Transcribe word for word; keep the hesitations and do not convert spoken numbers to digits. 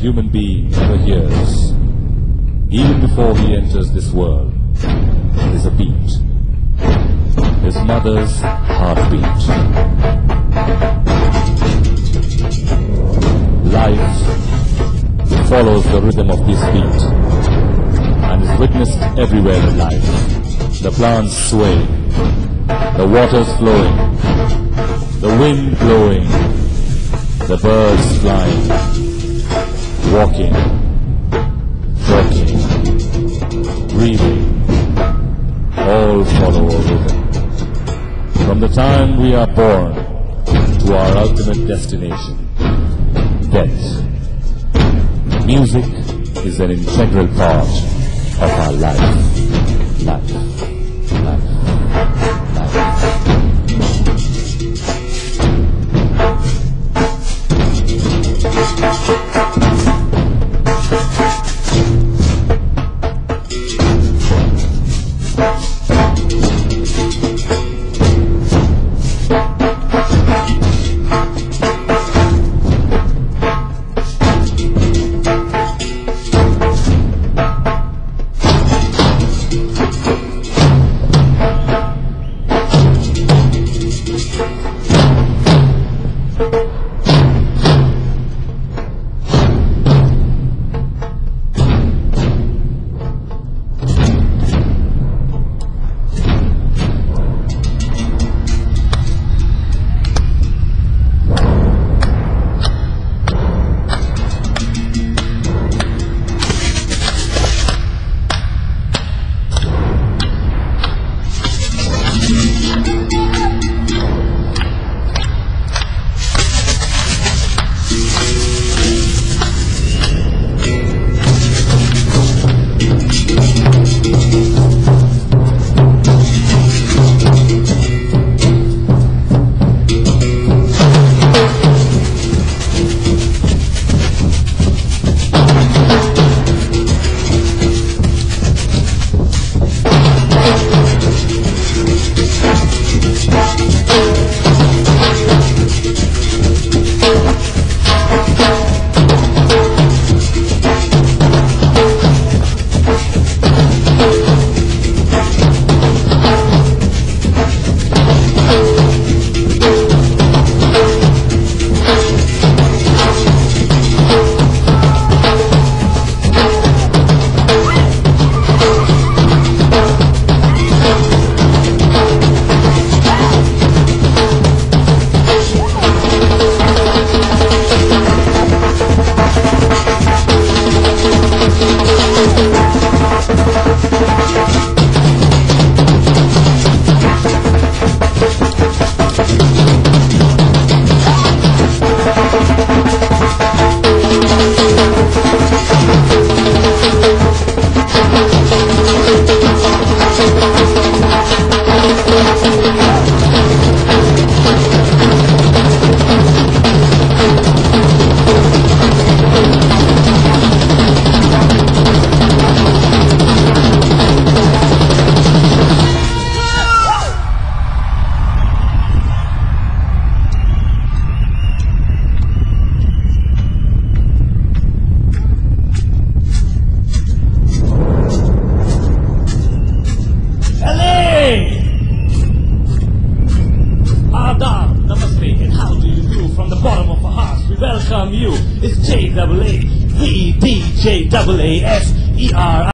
human being ever hears, even before he enters this world, is a beat. His mother's heartbeat. Life follows the rhythm of this beat and is witnessed everywhere in life. The plants swaying, the waters flowing, the wind blowing, the birds flying, walking, talking, breathing, all follow a rhythm. From the time we are born to our ultimate destination, death. Music is an integral part of our life. Life. Life. Welcome you, it's J A A, the D J A A S E R